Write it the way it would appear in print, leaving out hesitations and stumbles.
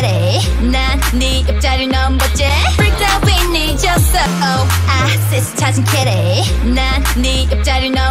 kitty 난 네 옆자리를 넘봤지 Freaked out with 니 졌어 아 sis 찾은 kitty 난 네 옆자리를